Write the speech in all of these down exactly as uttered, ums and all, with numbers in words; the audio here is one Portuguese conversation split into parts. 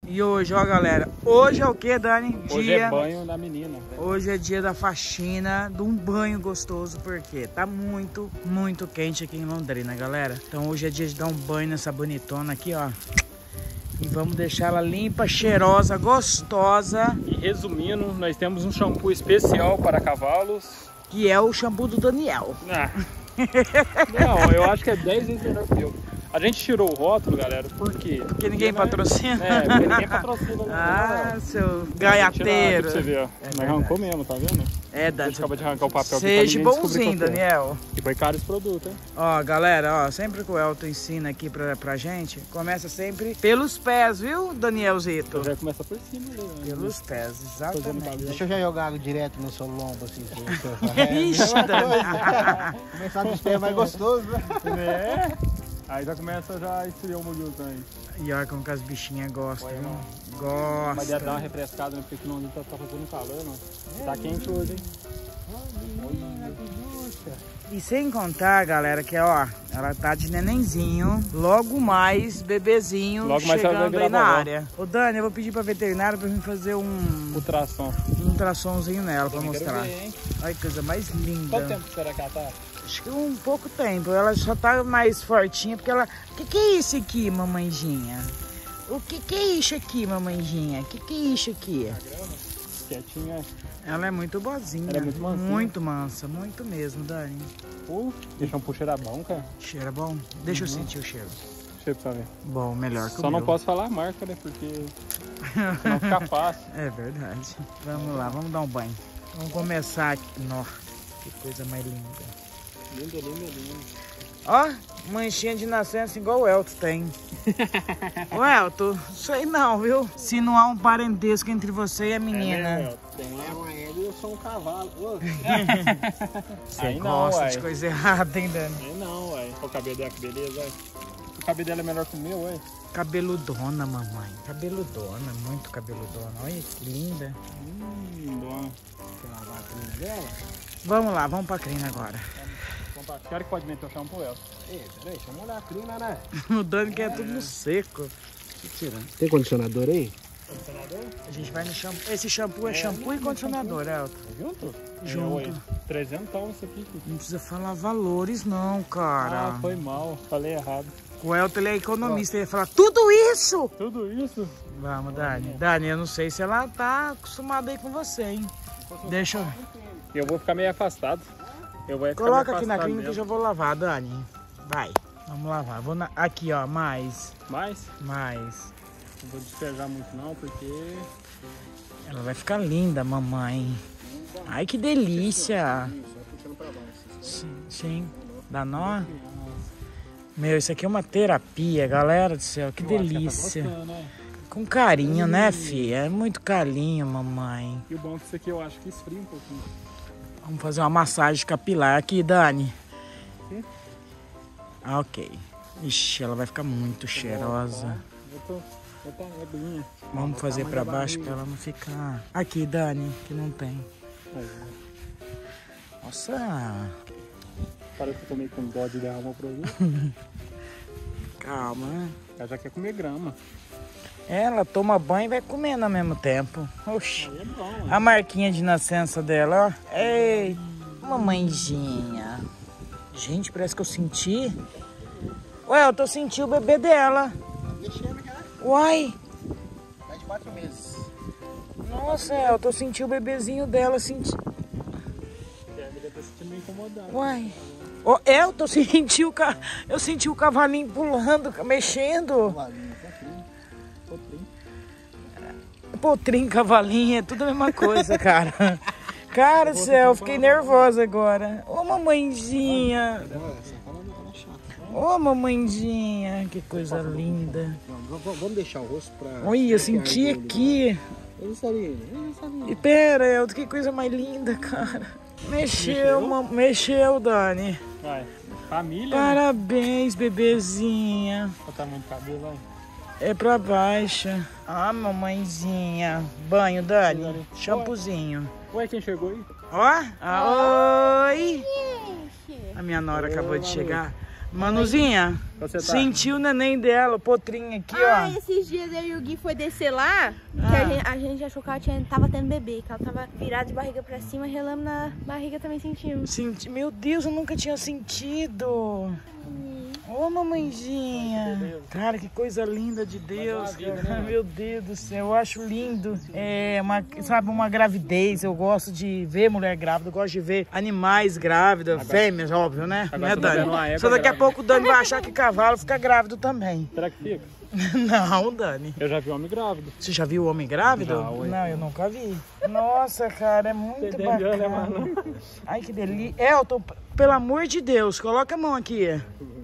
E hoje, ó galera, hoje é o que, Dani? Dia... Hoje é banho da menina. Hoje é dia da faxina, de um banho gostoso, porque tá muito, muito quente aqui em Londrina, galera. Então hoje é dia de dar um banho nessa bonitona aqui, ó. E vamos deixar ela limpa, cheirosa, gostosa. E resumindo, nós temos um shampoo especial para cavalos. Que é o shampoo do Daniel. Ah. Não, eu acho que é dez vezes melhor que eu. A gente tirou o rótulo, galera, por quê? Porque ninguém porque patrocina? É, porque ninguém patrocina. Ah, não. Seu gaiateiro. Pra você ver, ó. É Mas arrancou mesmo, tá vendo? É, Dani. A gente acaba de arrancar o papel. Seja bonzinho, Daniel. E foi caro esse produto, hein? Ó, galera, ó, sempre que o Elton ensina aqui pra, pra gente, começa sempre pelos pés, viu, Danielzito? Já começa por cima, né? Pelos pés, exatamente. Deixa eu já jogar água direto no seu lombo, assim. Ixi, Dani. Começar dos pés é mais gostoso, né? É. Aí já começa já a esfriar o molho também. E olha como que as bichinhas gostam, viu? Mas Gostam. deve dar uma refrescada, né? Porque senão tá, tá fazendo calor, não. Tá quente hoje, hein? E sem contar, galera, que ó, ela tá de nenenzinho, logo mais bebezinho logo mais chegando aí na vovó. área. Ô Dani, eu vou pedir pra veterinária pra mim fazer um... Ultrassom. Um ultrassomzinho nela pra mostrar. Ver, Olha que coisa mais linda. Quanto tempo será que ela tá? Acho que um pouco tempo. Ela só tá mais fortinha porque ela... O que que é isso aqui, mamãezinha? O que que é isso aqui, mamãezinha? O que que é isso aqui? Quietinha. Ela é muito boazinha. Ela é muito mansa. Muito mansa, muito mesmo, Dani. Uh, deixa um cheiro bom, cara. Cheiro é bom? Deixa uhum. eu sentir o cheiro. Cheiro pra ver. Bom, melhor que Só o não meu. posso falar a marca, né? Porque não fica fácil. É verdade. Vamos lá, vamos dar um banho. Vamos começar aqui. Nossa, que coisa mais linda. Linda, linda, linda. Ó, manchinha de nascença igual o Elton tem. Ô Elton, sei não, viu? Se não há um parentesco entre você e a menina. É, tem uma égua e eu sou um cavalo. Você Aí gosta não, de coisa errada, hein, Dani? Aí não, ué. Olha o cabelo dela, que beleza, ué. O cabelo dela é melhor que o meu, ué. Cabeludona, mamãe. Cabeludona, muito cabeludona. Olha que linda. Hum, bom. Quer lavar a crina dela? Vamos lá, vamos pra crina agora. Quero que pode meter o shampoo, Elton. Ei, deixa eu molhar a crina, né? O Dani quer tudo no seco. Tem condicionador aí? Condicionador? A gente vai no shampoo. Esse shampoo é, é shampoo e condicionador, Elton. Junto? Junto. É, trezentão isso aqui. Não precisa falar valores não, cara. Ah, foi mal. Falei errado. O Elton, ele é economista, ele ia falar tudo isso! Tudo isso? Vamos, Dani. Dani, eu não sei se ela tá acostumada aí com você, hein? Deixa eu... Eu vou ficar meio afastado. Eu vou ficar Coloca meio aqui na afastado clínica que eu já mesmo. vou lavar, Dani. Vai. Vamos lavar. Vou na... Aqui, ó, mais. Mais? Mais. Não vou despejar muito não, porque... Ela vai ficar linda, mamãe. Ai, que delícia. Sim, sim. Dá nó? Meu, isso aqui é uma terapia, galera do céu. Que delícia. Com carinho, né, filha? É muito carinho, mamãe. E o bom é que isso aqui eu acho que esfria um pouquinho. Vamos fazer uma massagem capilar aqui, Dani. Ah, ok. Ixi, ela vai ficar muito cheirosa. Vamos fazer pra baixo pra ela não ficar... Aqui, Dani, que não tem. Nossa. Parece que eu tô meio com dó de derramar o produto. Calma. Ela já quer comer grama. Ela toma banho e vai comendo ao mesmo tempo. Oxi. Aí é bom, né? A marquinha de nascença dela, ó. Ei, mamãezinha. Gente, parece que eu senti. Ué, eu tô sentindo o bebê dela. Mexendo já. Uai. Mais de quatro meses. Nossa, eu tô sentindo o bebezinho dela. Senti... É, ele deve estar se sentindo meio incomodado. Uai. Oh, eu tô sentindo o ca... Eu senti o cavalinho pulando, mexendo. Cavalinho, potrinho. Potrinho. Potrinho, cavalinho, é tudo a mesma coisa, cara. Cara do céu, eu fiquei nervosa agora. Ô, mamãezinha. Ô, mamãezinha, que coisa linda. Vamos deixar o rosto pra... Olha, eu senti aqui. Isso ali, isso ali. E pera, Elton, que coisa mais linda, cara. Mexeu, mexeu, mexeu Dani. Vai, família, parabéns, né? Bebezinha. Olha o tamanho do cabelo, vai. É pra baixo. Ah, mamãezinha. Banho, Dani. Shampoozinho. Ué, quem chegou aí? Ó, ah, oi. A minha nora acabou de chegar. Manuzinha, Você tá? sentiu o neném dela, o potrinho aqui, Ah, ó. esses dias eu e o Gui foi descer lá, que Ah. a, gente, a gente achou que ela tinha, tava tendo bebê, que ela tava virada de barriga pra cima, relando na barriga também sentimos. Senti... Meu Deus, eu nunca tinha sentido. Ô, mamãezinha. Cara, que coisa linda de Deus. Cara. Meu Deus do céu, eu acho lindo. É, uma, sabe, uma gravidez. Eu gosto de ver mulher grávida, eu gosto de ver animais grávidos, fêmeas, óbvio, né? Não é, Dani? Só daqui a pouco o Dani vai achar que cavalo fica grávido também. Será que fica? Não, Dani. Eu já vi homem grávido. Você já viu homem grávido? Já, ué. Não, eu nunca vi. Nossa, cara, é muito Entendeu, né, bacana. mano? Ai, que delícia. Elton, pelo amor de Deus, coloca a mão aqui.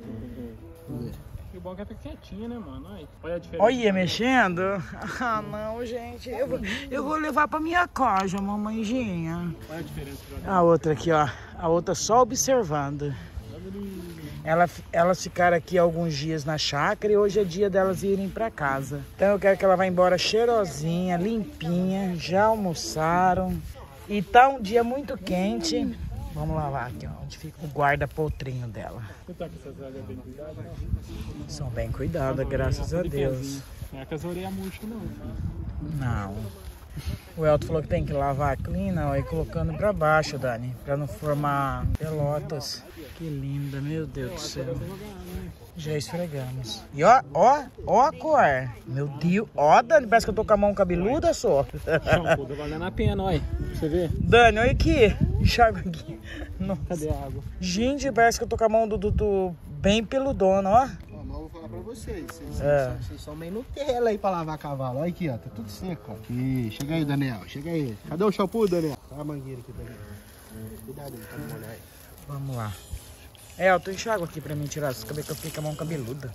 E o bom é que ela fica quietinha, né, mano? Olha, olha a diferença. Olha, mexendo. Ah, não, gente. Eu vou, eu vou levar pra minha casa, mamãezinha. Olha a diferença. A outra aqui, ó. A outra só observando. Ela, elas ficaram aqui alguns dias na chácara e hoje é dia delas irem pra casa. Então eu quero que ela vá embora cheirosinha, limpinha. Já almoçaram. E tá um dia muito quente. Vamos lavar aqui, ó, onde fica o guarda-potrinho dela. Você tá com essas áreas bem cuidadas, né? São bem cuidadas, graças a Deus. Não é com as orelhas murchas, não. Não. O Elton falou que tem que lavar a clina, ó, e colocando pra baixo, Dani, pra não formar pelotas. Que linda, meu Deus do céu. Já esfregamos. E ó, ó, ó a cor. Meu Deus, ó, Dani, parece que eu tô com a mão cabeluda, só. Shampoo, tá valendo a pena, olha. Pra você ver. Dani, olha aqui. Enxaga aqui. Nossa. Cadê a água? Gente, parece que eu tô com a mão do Dudu bem peludona, ó. Ó, mas eu vou falar pra vocês. Vocês, É. são, vocês são meio Nutella aí pra lavar cavalo. Olha aqui, ó. Tá tudo seco, ó. Aqui. Chega aí, Daniel. Chega aí. Cadê o shampoo, Daniel? Olha a mangueira aqui também. Cuidado aí, pra não molhar aí. Vamos lá. É, eu tô enxágua aqui pra mim tirar esse cabelo que eu fiquei com a mão cabeluda.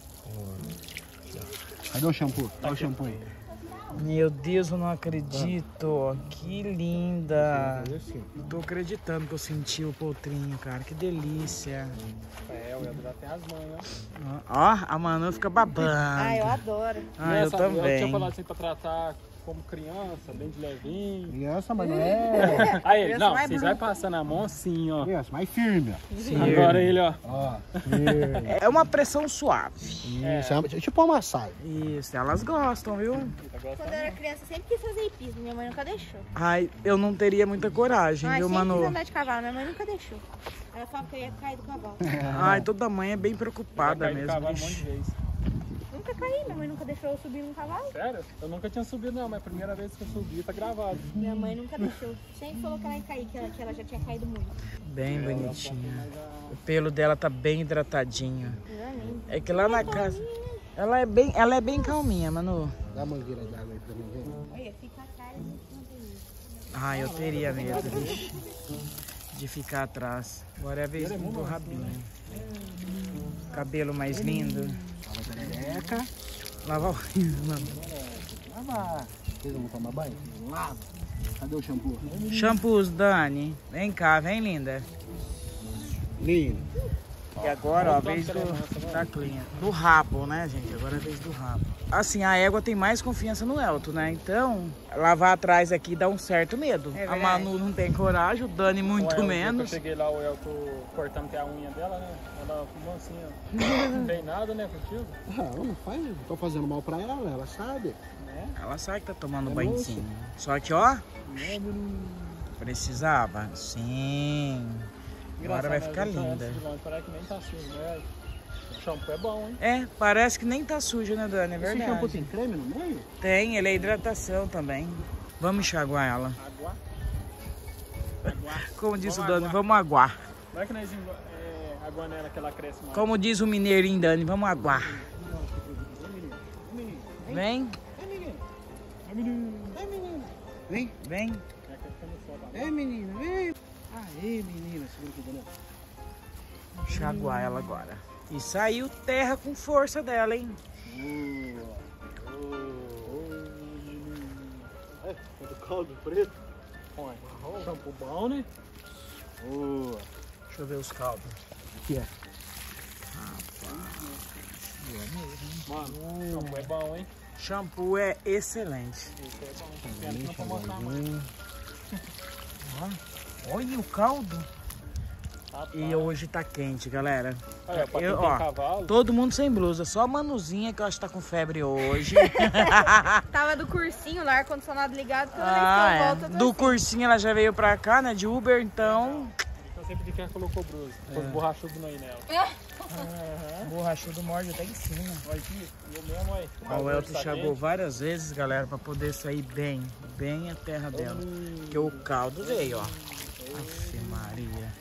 Cadê o shampoo? Olha o shampoo aí. Meu Deus, eu não acredito. Que linda. Assim. Não tô acreditando que eu senti o potrinho, cara. Que delícia. É, o Edro já tem as mães, ó. Ó, a Manu fica babando. Ah, eu adoro. Ah, eu Nessa, Eu também. tinha falado assim pra tratar como criança, bem de levinho. Criança, mas não é. Aí ele, Criança não, mais vocês bruta. vai passando a mão assim, ó. Criança, mais firme, ó. Firme. Agora ele, ó. Ó, firme. É uma pressão suave. Isso, é tipo uma massagem. Isso, elas gostam, viu? Quando eu era criança, eu sempre quis fazer hipismo, minha mãe nunca deixou. Ai, eu não teria muita coragem, Ai, viu, sempre quis Manu? andar de cavalo, minha mãe nunca deixou. Ela falava que eu ia cair do cavalo. Ai, toda mãe é bem preocupada Vai cair do mesmo. cavalo um monte de Vixe. vezes. Nunca caí, minha mãe nunca deixou eu subir num cavalo. Sério? Eu nunca tinha subido não, mas a primeira vez que eu subi tá gravado. Minha mãe nunca deixou. Sempre falou que ela ia cair, que ela, que ela já tinha caído muito. Bem bonitinha. O pelo dela tá bem hidratadinho. Coisa linda. É que lá na casa... Ela é bem, ela é bem calminha, Manu. Dá a mangueira de água aí pra mim, vem. Olha, fica atrás e não tem isso. Ai, eu teria medo, vixe, de ficar atrás. Agora é a vez do rabinho. Cabelo mais lindo. Lava a perereca. Lava o Manu. Lava. Vocês vão tomar banho? Lava. Cadê o shampoo? Shampoos, Dani. Vem cá, vem, linda. Lindo. E agora, ó, a vez do, da clean. Do rabo, né, gente? Agora é a vez do rabo. Assim, a égua tem mais confiança no Elton, né? Então, lavar atrás aqui dá um certo medo. É a verdade. Manu não tem coragem, o Dani muito O El, menos. Eu cheguei lá, o Elton cortando até a unha dela, né? Ela fumou assim, ó. Não tem nada, né, contigo? Não, não faz. Não tô fazendo mal pra ela, ela sabe. Né? Ela sabe que tá tomando É banhozinho. Só que, ó, Né, menino? precisava. Sim. Agora vai Engraçado, ficar né? A gente linda. antes de longe, parece que nem tá sujo, né? O shampoo é bom, hein? É, parece que nem tá sujo, né, Dani? É Esse verdade. shampoo tem creme no meio? Tem, ele é hidratação também. Vamos enxaguar ela. Água. Água. Como diz Vamos o Dani, aguar. vamos aguar. Vai que nós engo- é, água nela que ela cresce mais. Como diz o mineirinho, Dani, vamos aguar. Vem, É, menina. Vem. vem. É que eu tô no sol, tá? É, menina. Vem. Aê, menina. Segura aqui, Daniel. Enxaguar ela agora. E saiu terra com força dela, hein? É, do caldo preto. Põe. Shampoo bom, né? Boa. Deixa eu ver os caldos. Aqui, é. Mano, shampoo é bom, hein? Shampoo é excelente. Esse é bom. Pena que não pra mostrar mais. Ó, olha o caldo. Tá E hoje tá quente, galera. Olha, pra quem Eu, tem ó, cavalo. todo mundo sem blusa, só a Manuzinha que eu acho que tá com febre hoje. Tava do cursinho lá, ar-condicionado ligado, toda vez que Ah, eu é. volto, eu tô Do assim. cursinho ela já veio pra cá, né, de Uber, então... Então sempre de quem colocou brusa. É. Borrachudo aí nela. Uhum. Borrachudo morde até em cima. Olha aqui, eu mesmo aí. Ó, o Elton chegou várias vezes, galera, pra poder sair bem, bem a terra dela. Porque o caldo veio, ó. Aff, Maria.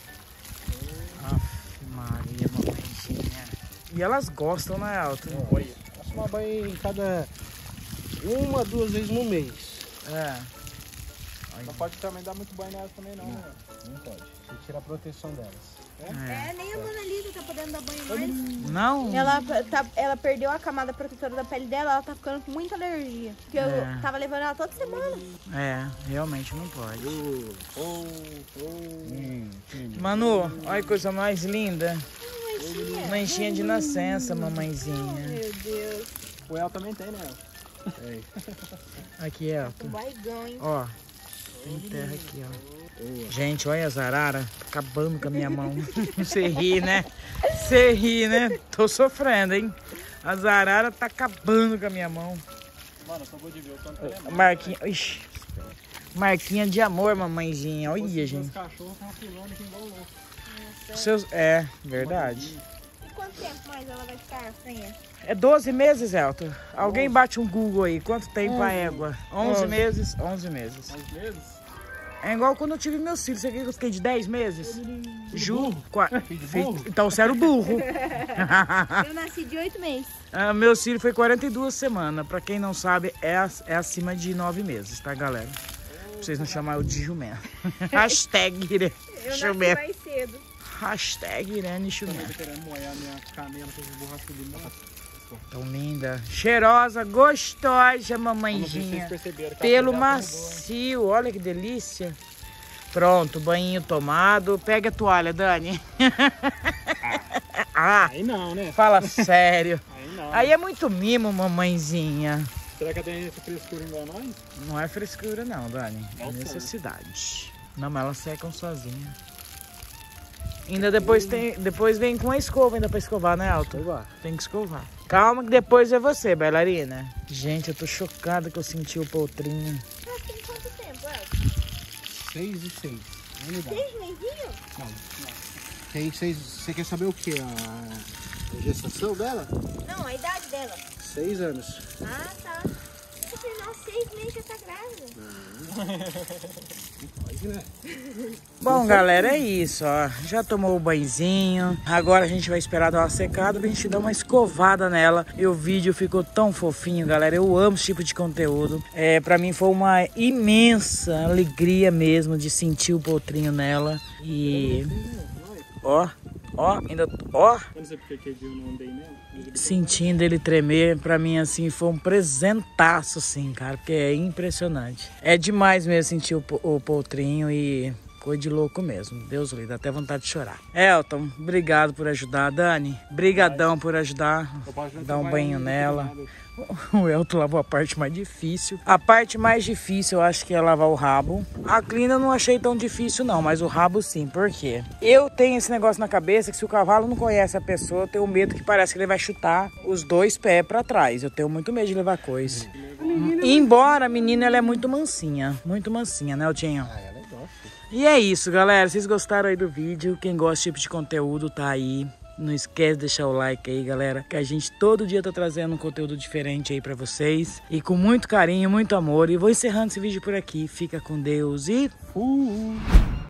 Aff, Maria, mamãezinha. E elas gostam, né, Elton? Olha, faço uma banha em cada... Uma, duas vezes no mês. É. Não pode também dar muito banho nelas também não, Não. né? Não pode. Você tira a proteção delas. É, nem a Mona Lisa tá podendo dar banho mais. Não? Ela, tá, ela perdeu a camada protetora da pele dela, ela tá ficando com muita alergia. Porque É. eu tava levando ela toda semana. É, realmente não pode. Oh, Oh, oh. hum, filho. Manu, olha que coisa mais linda. Manchinha. Manchinha de nascença, mamãezinha. Meu Deus. O El também tem, né? É. Aqui, Elton. Um barrigão, hein? Ó, tem terra aqui, ó. Gente, olha as araras acabando com a minha mão. Você ri, né? Você ri, né? Tô sofrendo, hein? As araras tá acabando com a minha mão. Mano, eu só vou de ver o tanto que ele é muito. Marquinha, ixi. Marquinha de amor, mamãezinha. Olha, Os gente. cachorros estão quilômetros igual louco. Seus... É, verdade. E quanto tempo mais ela vai ficar sem? É doze meses, Elton. Alguém bate um Google aí. Quanto tempo a égua? onze meses? onze meses. Às vezes. É igual quando eu tive meus filhos. Você quer que eu fiquei de dez meses? Ju? Qua... Filho de burro? Então você era o burro. Eu nasci de oito meses. Ah, meu filho foi quarenta e duas semanas. Pra quem não sabe, é, é acima de nove meses, tá, galera? Pra vocês não chamarem o de jumento. Hashtag Irene Eu nasci Jumento. mais cedo. Hashtag Irene Tô Jumento. querendo molhar minha canela com os borrachudos de moto. Tão linda. Cheirosa, gostosa, Não sei se vocês mamãezinha. perceberam. que a Pelo pele dela mudou, hein? macio. Olha que delícia. Pronto, banhinho tomado. Pega a toalha, Dani. Ah, Aí não, né? fala sério. Aí não. Aí é muito mimo, mamãezinha. Será que ela tem essa frescura igual nós? Não é frescura não, Dani. É Nossa. necessidade. Não, mas elas secam sozinha. Ainda depois tem, depois vem com a escova ainda pra escovar, né, Alto? Escovar. Tem que escovar. Calma que depois é você, bailarina. Gente, eu tô chocada que eu senti o poltrinho. Mas tem quanto tempo, Elton? Seis e seis. Unidade. Seis mesinhos? Não, não. Tem seis. Você quer saber o que? A, a gestação dela? Não, a idade dela. Seis anos. Ah, tá. Eu falei, nossa, seis meses já tá grávida. Pode, né? Bom, galera, é isso, ó. Já tomou o banhozinho. Agora a gente vai esperar dar uma secada pra gente dar uma escovada nela. E o vídeo ficou tão fofinho, galera. Eu amo esse tipo de conteúdo. É, pra mim foi uma imensa alegria mesmo de sentir o potrinho nela. E... Ó, ó, ainda... Ó... Eu não sei porque que eu não andei nela. Sentindo ele tremer, pra mim, assim, foi um presentaço, assim, cara, porque é impressionante. É demais mesmo sentir o, o poltrinho e coisa de louco mesmo. Deus livre, dá até vontade de chorar. Elton, obrigado por ajudar. Dani, brigadão por ajudar, dar um banho nela. O Elton lavou a parte mais difícil. A parte mais difícil eu acho que é lavar o rabo. A crina eu não achei tão difícil não, mas o rabo sim. Por quê? Eu tenho esse negócio na cabeça que se o cavalo não conhece a pessoa, eu tenho medo que parece que ele vai chutar os dois pés pra trás. Eu tenho muito medo de levar coisa. Embora a menina ela é muito mansinha. Muito mansinha, né, Eltinho? Ah, ela é dócil. E é isso, galera. Vocês gostaram aí do vídeo? Quem gosta desse tipo de conteúdo tá aí. Não esquece de deixar o like aí, galera, que a gente todo dia tá trazendo um conteúdo diferente aí pra vocês. E com muito carinho, muito amor. E vou encerrando esse vídeo por aqui. Fica com Deus e... fui!